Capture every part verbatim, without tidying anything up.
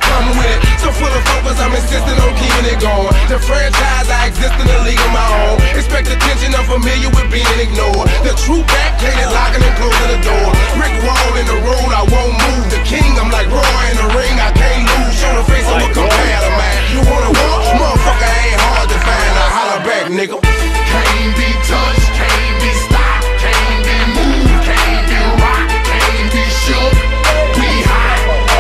come with it. So full of focus, I'm insisting on keeping it going. The franchise, I exist in a league of my own. Expect attention, I'm familiar with being ignored. The true back, hated locking and closing the door. Brick wall in the road, I won't move. The king, I'm like Roy in the ring, I can't lose. Show the face, I'm a competitor, man. You wanna walk? Motherfucker ain't hard to find. I holler back, nigga. Can't be touched, can't be stopped, can't be moved, can't be rocked, can't be shook. We hot.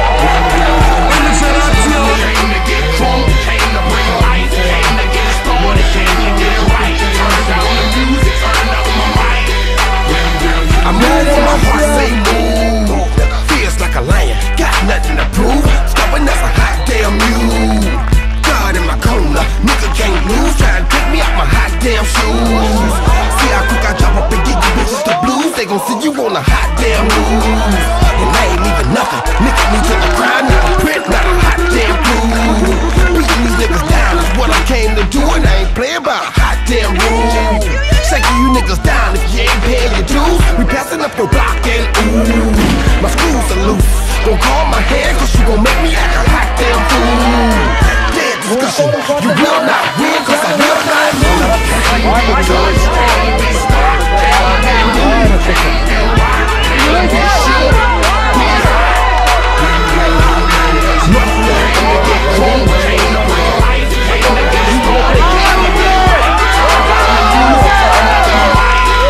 Came to get drunk, came to bring life, came to get started, came to get right. Turn down the music, turn up my mic. I move when my heart say move. Feels like a lion, got nothing to prove. Stubborn as a hot damn mule. God in my corner, nigga can't lose. Try to take me out my hot damn shoes. See how quick I drop up and get you bitches the blues. They gon' see you on a hot damn move. And I ain't leaving nothing. Nigga me to the grind, not a print, not a hot damn blue. Beating these niggas down is what I came to do, and I ain't playing by a hot damn rule. Shaking you niggas down if you ain't paying your dues. We passing up your block and ooh, my screws are loose. Don't call my hand, cause you gon' make me act a hot damn fool. Dead discussion, you will not win, cause I will not lose. Can't be touched, can't be stopped, can't be moved, can't be rocked, can't be shook. We hot. Nothing to get drunk, can't to bring life, can't to get started, can't to get right. Turn down the music, turn up the mic.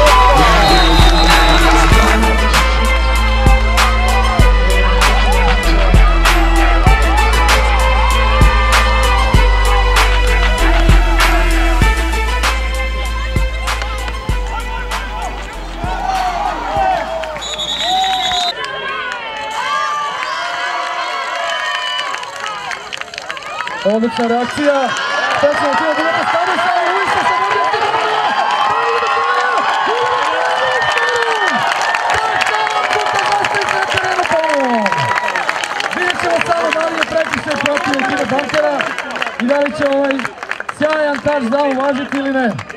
Odlična reakcija. Počeo je bilo da stane sa Luisa sa Boljetinom. Vidjet ćemo samo da li je prekršaj protiv ekipe Bunkera i da li će ovaj sjajan touchdown uvažiti ili ne.